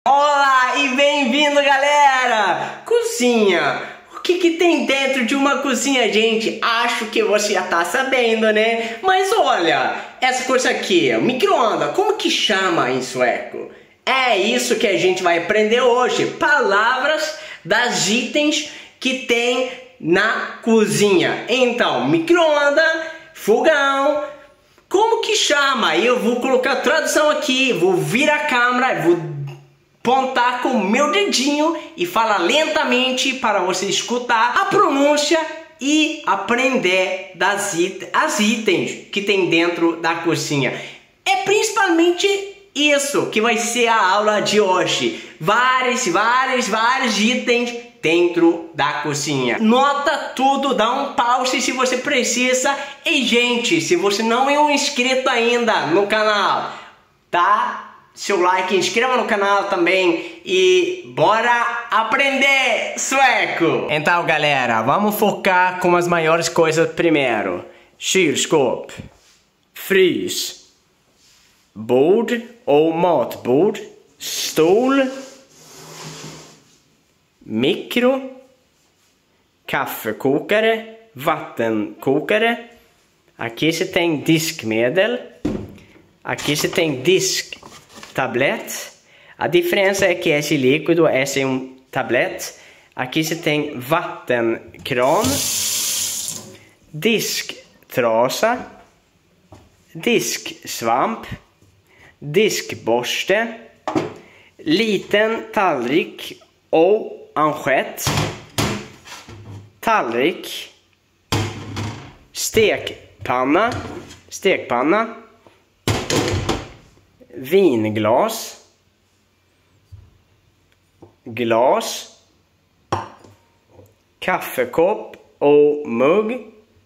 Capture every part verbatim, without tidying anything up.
Olá e bem-vindo, galera! Cozinha. O que que tem dentro de uma cozinha, gente? Acho que você já tá sabendo, né? Mas olha, essa coisa aqui, o micro-ondas, como que chama em sueco? É isso que a gente vai aprender hoje. Palavras das itens que tem na cozinha. Então, micro-ondas, fogão, como que chama? Eu vou colocar a tradução aqui, vou virar a câmera, vou apontar com o meu dedinho e falar lentamente para você escutar a pronúncia e aprender das it as itens que tem dentro da cozinha. É principalmente isso que vai ser a aula de hoje. Vários, vários, vários itens dentro da cozinha. Nota tudo, dá um pause se você precisa. E gente, se você não é um inscrito ainda no canal, tá? Seu like, inscreva no canal também e bora aprender sueco! Então galera, vamos focar com as maiores coisas primeiro. Kylskåp, frys, bord ou matbord, stol, mikro, kaffekokare, vattenkokare. Aqui você tem diskmedel. Aqui você tem disk tablete. A diferença é que esse líquido, esse é um tablete. Aqui você tem vattenkran, disktrasa, disksvamp, diskborste, liten tallrik ou assiett, tallrik, stekpanna, stekpanna, vinglas, glas, kaffekopp och mugg,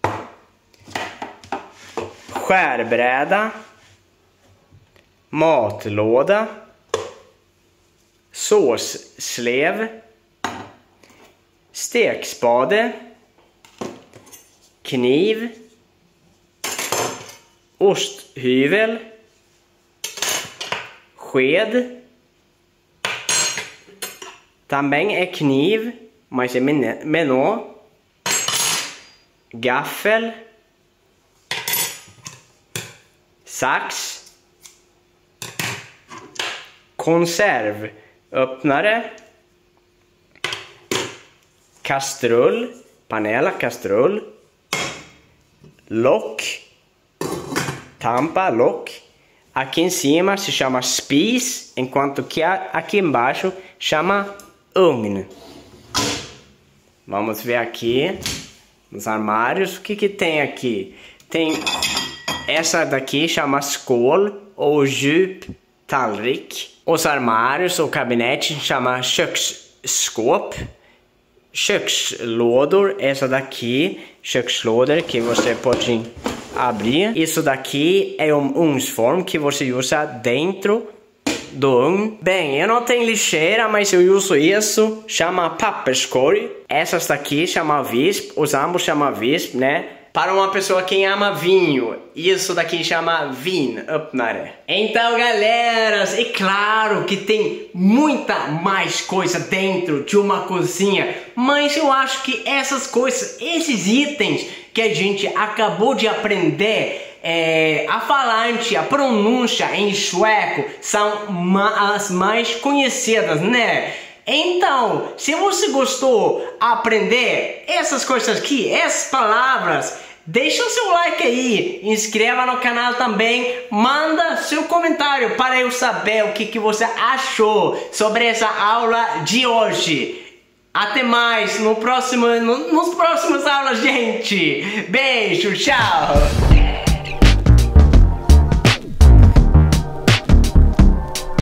skärbräda, matlåda, såsslev, stekspade, kniv, osthyvel, sked. Também é kniv, mas é menor. Gaffel, sax, konservöppnare, kastrull, panela, kastrull, lock, tampa, lock. Aqui em cima se chama spis, enquanto que aqui embaixo chama ugn. Vamos ver aqui nos armários o que que tem aqui. Tem essa daqui chama skål ou djup tallrik. Os armários ou gabinete chama köksskåp. Kökslådor, essa daqui, kökslådor que você pode abrir. Isso daqui é um ugnsform que você usa dentro do ugn. Bem, eu não tenho lixeira, mas eu uso isso. Chama papperskorg. Essas daqui chama visp. Os ambos chama visp, né? Para uma pessoa que ama vinho, isso daqui chama vinöppnare. Então, galera, é claro que tem muita mais coisa dentro de uma cozinha, mas eu acho que essas coisas, esses itens que a gente acabou de aprender, é, a falante, a pronúncia em sueco, são as mais conhecidas, né? Então, se você gostou de aprender essas coisas aqui, essas palavras, deixa o seu like aí, inscreva no canal também, manda seu comentário para eu saber o que, que você achou sobre essa aula de hoje. Até mais no próximo, no, nos próximos aulas, gente. Beijo, tchau.